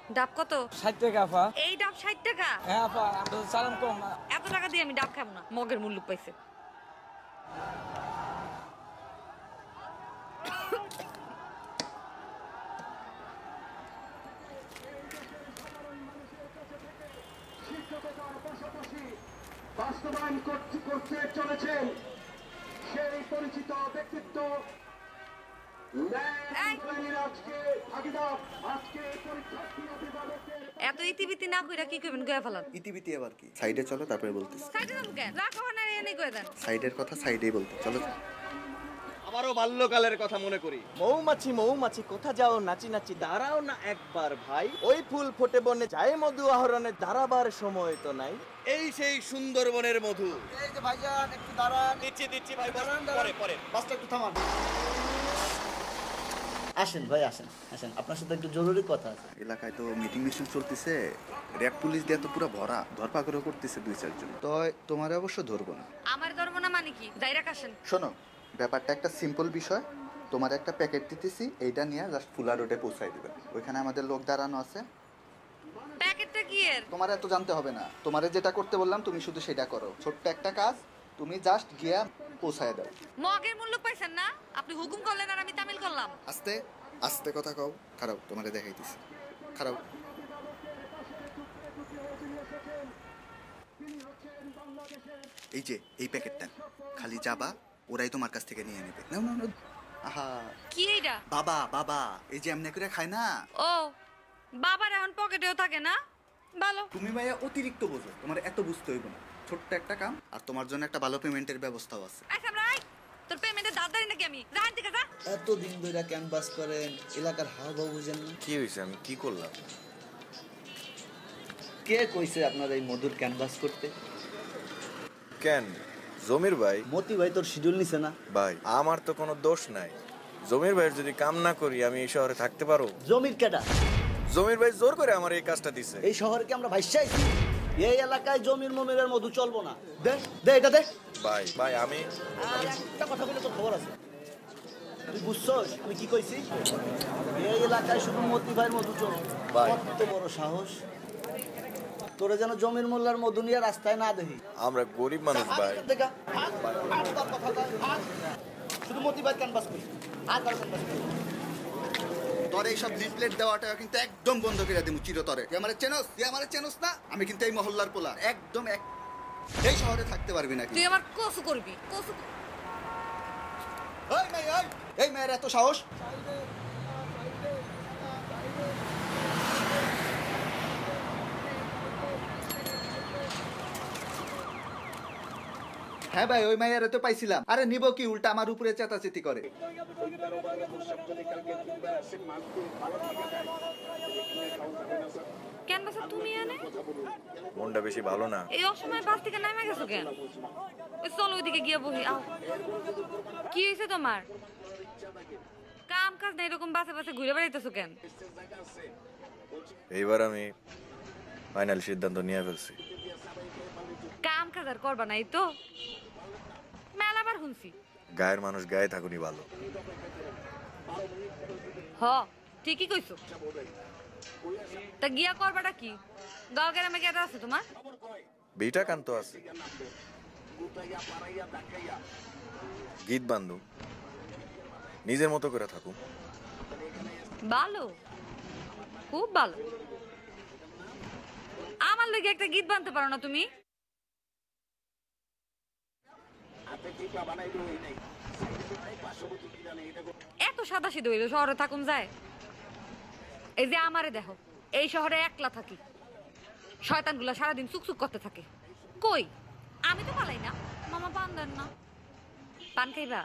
ডাব কত? 60 টাকা আপা। এই ডাব 60 টাকা? হ্যাঁ আপা, চালান কম। এত টাকা দিয়ে আমি ডাব খাবো না, মগের মূল্য পাইছে। বাস্তবায়ন করতে চলেছেন সেই পরিচিত ব্যক্তিত্ব এত ইতিবিতি না কইরা কি কইবেন কইয়া ফেলান। ইতিবিতি আবার কি? সাইডে চলো তারপরে বলতেছি। সাইডে যাবো কেন? রাখো না এনে কইয়া দেন। সাইডের কথা সাইডেই বলতে চলো। আমারও বাল্যকালের কথা মনে করি। মৌমাছি মৌমাছি কোথা যাও নাচি নাচি, দাঁড়াও না একবার ভাই, ওই ফুল ফোটে বনে যায় মধু আহরণে, দাঁড়াবার সময় তো নাই। এই সেই সুন্দরবনের মধু। এই যে ভাইজান একটু দাঁড়ান। দিচ্ছি ভাই, পরে পরে বাসটা একটু থামান। আসেন ভাই, আসেন আসেন, আপনার সাথে একটু জরুরি কথা আছে। এলাকায় তো মিটিং চলতেছে, র‍্যাব পুলিশ দিয়ে তো পুরো ভরা, ধরপাকড়ও করতেছে 2-4 জন। তো তোমার অবশ্য ধরবো না। আমার ধরবো না মানে কি? যাই রাখাসেন। শোনো, ব্যাপারটা একটা সিম্পল বিষয়। তোমার একটা প্যাকেট দিতেছি, এইটা নিয়ে জাস্ট ফুলা রোডে পৌঁছাই দিবে। ওইখানে আমাদের লোক দাঁড়ানো আছে। প্যাকেটটা কি এর? তোমার এত জানতে হবে না, তোমারে যেটা করতে বললাম তুমি শুধু সেটা করো। ছোট্ট একটা কাজ, তুমি জাস্ট গিয়া পৌঁছায় দাও। মগের মূল্য পাইছেন না? আপনি হুকুম করলেন আর আমি তামিল করলাম। আস্তে আস্তে কথা কও। খারাপ, তোমারে দেখাইতেছি। খারাপ। এই যে এই প্যাকেটটা খালি যাবা, ওরাই তোমার কাছ থেকে নিয়ে নেবে। নাও নাও নাও। আহা, কি এইটা? বাবা বাবা, এই যে এমনি করে খায় না। ও বাবার এখন পকেটেও থাকে না? ভালো। তুমি ভাইয়া অতিরিক্ত বোঝো, তোমার এত বুঝতে হইব না। ছোট্ট একটা কাম, আর তোমার জন্য একটা ভালো পেমেন্টের ব্যবস্থাও আছে। আচ্ছা ভাই, তোর পেমেন্টের দাদারি নাকি আমি? রান থেকে যা। এত দিন ধরে ক্যানভাস করেন, এলাকার হাওয়া বুঝেন না। কি হয়েছে? আমি কি করলাম? কে কইছে আপনার এই মধুর ক্যানভাস করতে? কেন জমির ভাই? মতি ভাই তোর শিডিউল নিছে না? ভাই আমার তো কোনো দোষ নাই। জমির ভাইয়ের যদি কাম না করি আমি এই শহরে থাকতে পারো? জমির কেডা? জমির ভাই জোর করে আমার এই কাজটা দিছে। এই শহরে কি আমরা ভাইসাই? এই এলাকায় জমির মমিরের মধু চলবো না। দে দে এটা দে। ভাই ভাই আমি একটা কথা বলে তোর খবর আছে, তুই বুঝছস আমি কি কইছি? এই এলাকায় শুধু মতি ভাইয়ের মধু চলবে। ভাই কত বড় সাহস তোরে, যেন জমির মোল্লার মধু নিয়ে রাস্তায় না দেখি। আমরা গরিব মানুষ ভাই। শুধু মতি ভাই ক্যানভাস করি আর কারো ক্যানভাস করি। তোর এইসব লিফলেট দেওয়াটা কিন্তু একদম বন্ধ করে দেবো চিরতরে। তুই আমারে চেনস না? আমি কিন্তু এই মহল্লার পোলা, একদম এই শহরে থাকতে পারবি না। তুই আমার কসু করবি, কসু। এই মেয়ের এত সাহস! হ্যাঁ ভাই, ওই মাইয়ারে তো পাইছিলাম। আরে নিব কি, উল্টা আমার উপরে চেতাচেতি করে। কেন বাসা তুমি আনে? মনটা বেশি ভালো না। এই অসময় বাস থেকে নামে গেছো কেন? ওই চলো ওইদিকে গিয়ে বহি। আও, কি হয়েছে তোমার? কাম কাজ না এরকম বাসে বাসে ঘুরে বেড়াইতেছো কেন? এইবার আমি ফাইনাল সিদ্ধান্ত নিয়ে ফেলছি। কাম কাজ আর করবা নাই তো? মেলাবার শুনছি গায়ের মানুষ গায়ে থাকুনি ভালো। হ ঠিকই কইছো। তা গিয়া করবাটা কি? গাঁও গ্রামে কেটা আছে তোমার? বেটা কান্ত আছে, গীত বান্ধব, নিজের মতো করে থাকুন। ভালো, খুব ভালো। আমার লগে একটা গীত বানতে পারো না তুমি? এত সাদা সিধে হইলো শহরে থাকুন যায়? এই যে আমারে দেখো, এই শহরে একলা থাকি, শয়তানগুলা সারাদিন চুকচুক করতে থাকে। কই আমি তো পালাই না। মামা পান দেন না? পান খাইবা?